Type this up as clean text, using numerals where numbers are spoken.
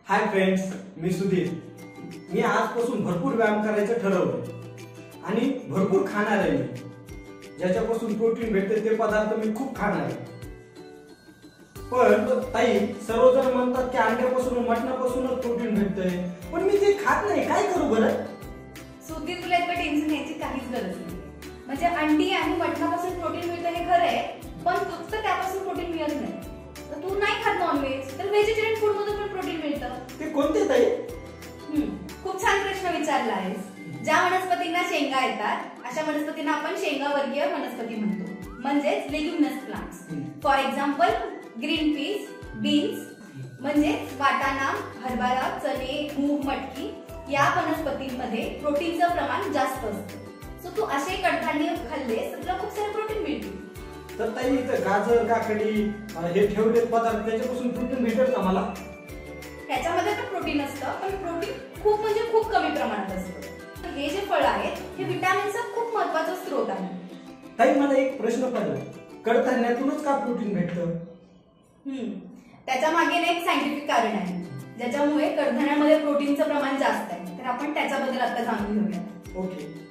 Hi friends, मी सुधीर. मी आजपासून भरपूर व्यायाम करायचं ठरवलं आणि भरपूर खाणार आहे. मी ज्याच्यापासून प्रोटीन भेटते ते पदार्थ मी खूप खाणार आहे. पण ताई, सर्वजण म्हणतात की अंड्यापासून मटणापासूनच प्रोटीन भेटतंय, पण मी ते खात नाही. काय करू बरं? सुधीर, तुला इतकं टेन्शन घ्यायची काहीच गरज नाही. म्हणजे अंडी आणि मटणापासून प्रोटीन मिळतं हे खरं आहे, पण फक्त त्यापासून प्रोटीन मिळत नाही. तर तू नाही खात नॉनव्हेज, तर व्हेजिटेरियन फूड मधून पण प्रोटीन मिळतं. ते कोणते ताई? खूप छान प्रश्न विचारला आहेस. ज्या वनस्पतींना शेंगा येतात अशा वनस्पतींना आपण शेंगावर्गीय वनस्पती म्हणतो, म्हणजेच leguminous plants. For example green peas, beans म्हणजे वाटाणा, हरभरा, चणे, मूग, मटकी या वनस्पतींमध्ये प्रोटीनचं प्रमाण जास्त असतं. सो तू असे कडधान्य खाल्लेस तर तुला खूप सारे प्रोटीन मिळतील. तर ताई, गाजर, काकडी हे ठेवलेले पदार्थ त्याच्यापासून प्रोटीन भेटेल का मला? त्याच्यामध्ये तर प्रोटीन असतं, पण प्रोटीन खूप म्हणजे खूप कमी प्रमाणात असतं. हे जे फळ आहेत हे व्हिटॅमिनचा खूप महत्त्वाचा स्रोत आहे. ताई, मला एक प्रश्न पडला, कडधान्यातूनच का प्रोटीन भेटतं? त्याच्या मागे एक सायंटिफिक कारण आहे, ज्याच्यामुळे कडधान्यामध्ये प्रोटीनचं प्रमाण जास्त आहे. तर आपण त्याच्याबद्दल आता जाणून घेऊया. ओके.